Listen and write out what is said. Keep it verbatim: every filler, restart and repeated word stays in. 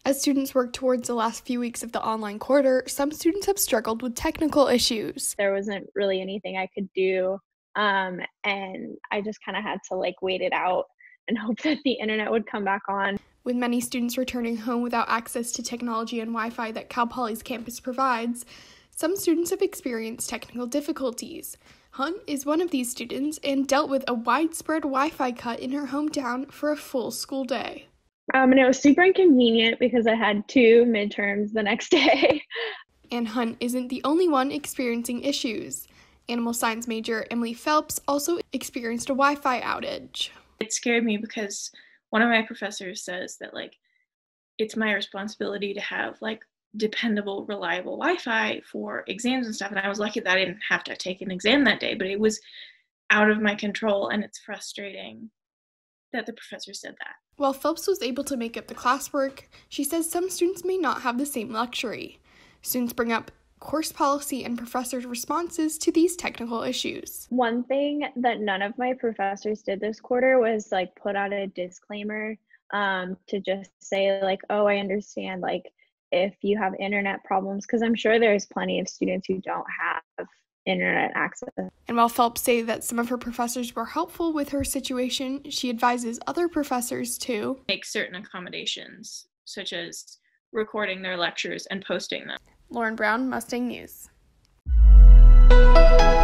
As students work towards the last few weeks of the online quarter, some students have struggled with technical issues. There wasn't really anything I could do, um, and I just kind of had to like wait it out and hope that the internet would come back on. With many students returning home without access to technology and Wi-Fi that Cal Poly's campus provides, some students have experienced technical difficulties. Hunt is one of these students and dealt with a widespread Wi-Fi cut in her hometown for a full school day. Um, and it was super inconvenient because I had two midterms the next day. And Hunt isn't the only one experiencing issues. Animal science major Emily Phelps also experienced a Wi-Fi outage. It scared me because one of my professors says that, like, it's my responsibility to have, like, dependable, reliable Wi-Fi for exams and stuff. And I was lucky that I didn't have to take an exam that day, but it was out of my control, and it's frustrating that the professor said that. While Phelps was able to make up the classwork, she says some students may not have the same luxury. Students bring up course policy and professors' responses to these technical issues. One thing that none of my professors did this quarter was like put out a disclaimer um, to just say like, oh, I understand like if you have internet problems, because I'm sure there's plenty of students who don't have internet access. And while Phelps say that some of her professors were helpful with her situation, she advises other professors to make certain accommodations, such as recording their lectures and posting them. Lauren Brown, Mustang News.